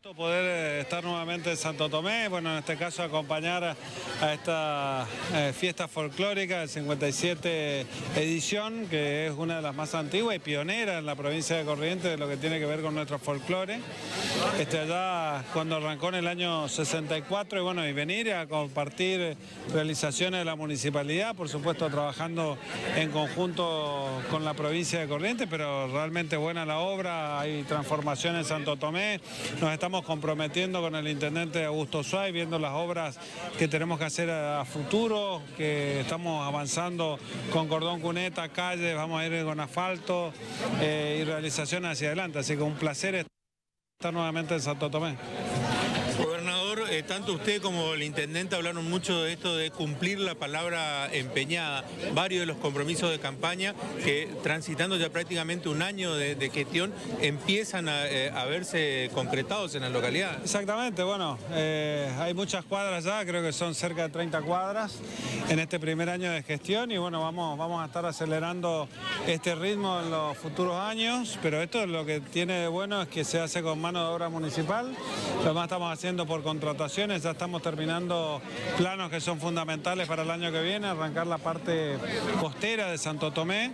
Poder estar nuevamente en Santo Tomé, bueno, en este caso acompañar a esta fiesta folclórica del 57 edición, que es una de las más antiguas y pioneras en la provincia de Corrientes de lo que tiene que ver con nuestro folclore. Allá cuando arrancó en el año 64 y bueno, y venir a compartir realizaciones de la municipalidad, por supuesto trabajando en conjunto con la provincia de Corrientes, pero realmente buena la obra, hay transformación en Santo Tomé, nos estamos comprometiendo con el intendente Augusto Suárez, viendo las obras que tenemos que hacer a futuro, que estamos avanzando con cordón cuneta, calles, vamos a ir con asfalto y realizaciones hacia adelante, así que un placer estar nuevamente en Santo Tomé. Gobernador, tanto usted como el intendente hablaron mucho de esto de cumplir la palabra empeñada, varios de los compromisos de campaña que transitando ya prácticamente un año de gestión empiezan a verse concretados en la localidad. Exactamente, bueno, hay muchas cuadras ya, creo que son cerca de 30 cuadras en este primer año de gestión y bueno, vamos a estar acelerando este ritmo en los futuros años, pero esto lo que tiene de bueno es que se hace con mano de obra municipal, lo más estamos haciendo por contrataciones, ya estamos terminando planos que son fundamentales para el año que viene, arrancar la parte costera de Santo Tomé,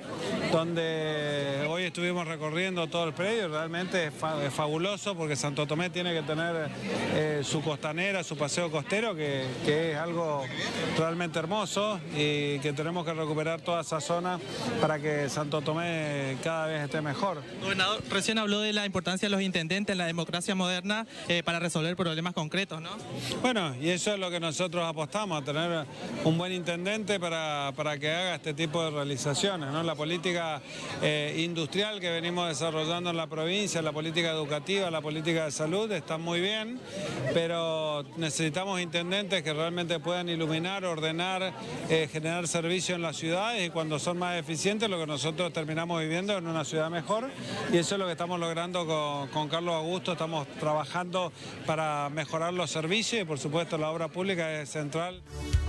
donde hoy estuvimos recorriendo todo el predio, realmente es fabuloso porque Santo Tomé tiene que tener su costanera, su paseo costero, que es algo realmente hermoso y que tenemos que recuperar toda esa zona para que Santo Tomé cada vez esté mejor. Gobernador, recién habló de la importancia de los intendentes en la democracia moderna para resolver problemas concretos, ¿no? Bueno, y eso es lo que nosotros apostamos, a tener un buen intendente para que haga este tipo de realizaciones, ¿no? La política industrial que venimos desarrollando en la provincia, la política educativa, la política de salud, está muy bien, pero necesitamos intendentes que realmente puedan iluminar, ordenar, generar servicio en las ciudades y cuando son más eficientes lo que nosotros terminamos viviendo en una ciudad mejor y eso es lo que estamos logrando con Carlos Augusto, estamos trabajando para mejorar los servicios y por supuesto la obra pública es central.